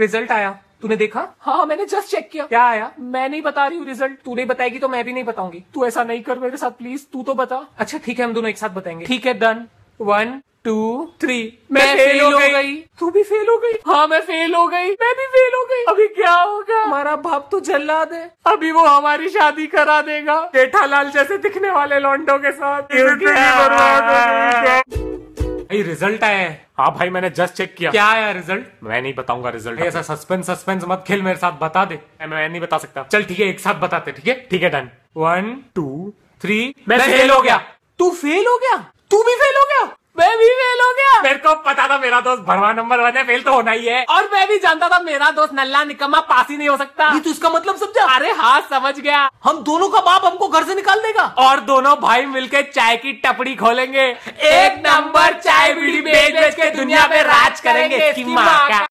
Result आया, तूने देखा? हाँ मैंने जस्ट चेक किया। क्या आया? मैं नहीं बता रही हूँ रिजल्ट। तू नहीं बताएगी तो मैं भी नहीं बताऊंगी। तू ऐसा नहीं कर मेरे साथ प्लीज, तू तो बता। अच्छा ठीक है, हम दोनों एक साथ बताएंगे। ठीक है डन। 1 2 3। मैं फेल हो गई। तू भी फेल हो गई? हाँ मैं फेल हो गई। मैं भी फेल हो गई। अभी क्या होगा? हमारा बाप तो जल्लाद है। अभी वो हमारी शादी करा देगा जेठालाल जैसे दिखने वाले लौंडों के साथ। भाई रिजल्ट आया है। हाँ भाई मैंने जस्ट चेक किया। क्या आया रिजल्ट? मैं नहीं बताऊंगा रिजल्ट। ऐसा सस्पेंस मत खेल मेरे साथ, बता दे। मैं नहीं बता सकता। चल ठीक है, एक साथ बताते। ठीक है ठीक है डन। 1 2 3। मैं फेल हो गया। तू फेल हो गया? तू भी फेल हो गया? मैं भी फेल हो गया। मेरे को पता था मेरा दोस्त भरवा नंबर 1 है, फेल तो होना ही है। और मैं भी जानता था मेरा दोस्त नल्ला निकम्मा पास ही नहीं हो सकता। ये तो इसका मतलब समझा? अरे हाँ समझ गया। हम दोनों का बाप हमको घर से निकाल देगा और दोनों भाई मिलके चाय की टपड़ी खोलेंगे। एक नंबर चाय बीड़ी बेच बेच के दुनिया पे राज करेंगे। इसकी माँ का।